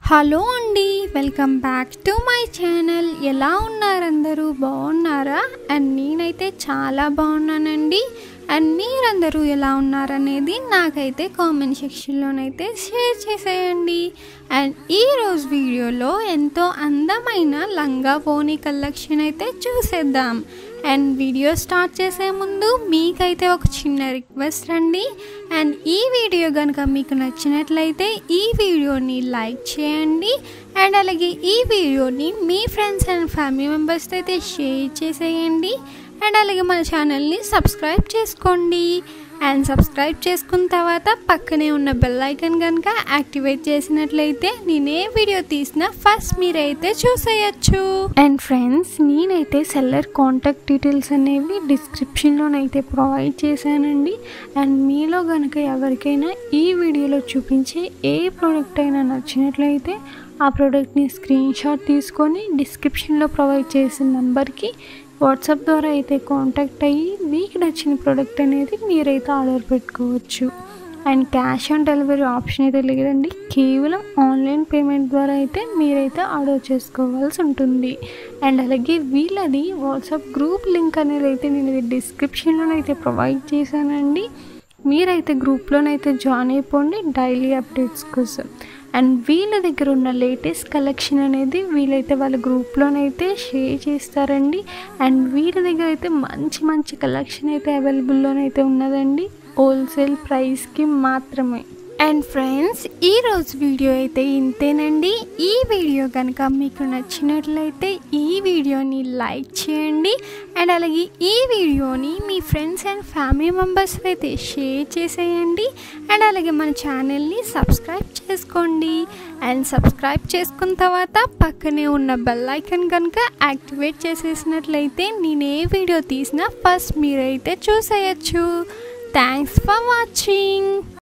Hello అండి, welcome back to my channel. ఎలా ఉన్నారు అందరూ? బాగున్నారా? అండ్ నేనైతే చాలా బాగున్నానండి. అండ్ మీరందరూ ఎలా ఉన్నారనేది నాకైతే కామెంట్ సెక్షన్లోనైతే షేర్ చేసేయండి. అండ్ ఈరోజు వీడియోలో ఎంతో అందమైన లంగా వోని కలెక్షన్ అయితే చూసేద్దాం. అండ్ వీడియో స్టార్ట్ చేసే ముందు మీకైతే ఒక చిన్న రిక్వెస్ట్ అండి. అండ్ ఈ వీడియో కనుక మీకు నచ్చినట్లయితే ఈ వీడియోని లైక్ చేయండి. అండ్ అలాగే ఈ వీడియోని మీ ఫ్రెండ్స్ అండ్ ఫ్యామిలీ మెంబర్స్తో అయితే షేర్ చేసేయండి. అండ్ అలాగే మన ఛానల్ని సబ్స్క్రైబ్ చేసుకోండి. అండ్ సబ్స్క్రైబ్ చేసుకున్న తర్వాత పక్కనే ఉన్న బెల్ ఐకాన్ కనుక యాక్టివేట్ చేసినట్లయితే నేనే వీడియో తీసినా ఫస్ట్ మీరైతే చూసేయచ్చు. అండ్ ఫ్రెండ్స్, నేనైతే సెల్లర్ కాంటాక్ట్ డీటెయిల్స్ అనేవి డిస్క్రిప్షన్లోనైతే ప్రొవైడ్ చేశానండి. అండ్ మీలో కనుక ఎవరికైనా ఈ వీడియోలో చూపించే ఏ ప్రోడక్ట్ అయినా నచ్చినట్లయితే ఆ ప్రోడక్ట్ని స్క్రీన్ షాట్ తీసుకొని డిస్క్రిప్షన్లో ప్రొవైడ్ చేసిన నెంబర్కి వాట్సాప్ ద్వారా అయితే కాంటాక్ట్ అయ్యి మీకు నచ్చిన ప్రోడక్ట్ అనేది మీరైతే ఆర్డర్ పెట్టుకోవచ్చు. And cash on delivery option అయితే లేదండి. కేవలం ఆన్లైన్ పేమెంట్ ద్వారా అయితే మీరైతే ఆర్డర్ చేసుకోవాల్సి ఉంటుంది. అండ్ అలాగే వీళ్ళది వాట్సాప్ గ్రూప్ లింక్ అనేది అయితే నేను డిస్క్రిప్షన్లోనైతే ప్రొవైడ్ చేశానండి. మీరైతే గ్రూప్లోనైతే జాయిన్ అయిపోండి డైలీ అప్డేట్స్ కోసం. అండ్ వీళ్ళ దగ్గర ఉన్న లేటెస్ట్ కలెక్షన్ అనేది వీళ్ళైతే వాళ్ళ గ్రూప్లోనైతే షేర్ చేస్తారండి. అండ్ వీళ్ళ దగ్గర అయితే మంచి మంచి కలెక్షన్ అయితే అవైలబుల్లోనైతే ఉన్నదండి, హోల్సేల్ ప్రైస్కి మాత్రమే. అండ్ ఫ్రెండ్స్, ఈరోజు వీడియో అయితే ఇంతేనండి. ఈ వీడియో కనుక మీకు నచ్చినట్లయితే ఈ వీడియోని లైక్ చేయండి. అండ్ అలాగే ఈ వీడియోని మీ ఫ్రెండ్స్ అండ్ ఫ్యామిలీ మెంబర్స్ అయితే షేర్ చేసేయండి. అండ్ అలాగే మన ఛానల్ని సబ్స్క్రైబ్ చేసుకోండి. అండ్ సబ్స్క్రైబ్ చేసుకున్న తర్వాత పక్కనే ఉన్న బెల్ ఐకాన్ కనుక యాక్టివేట్ చేసేసినట్లయితే నేను ఏ వీడియో తీసినా ఫస్ట్ మీరైతే చూసేయచ్చు. Thanks for watching.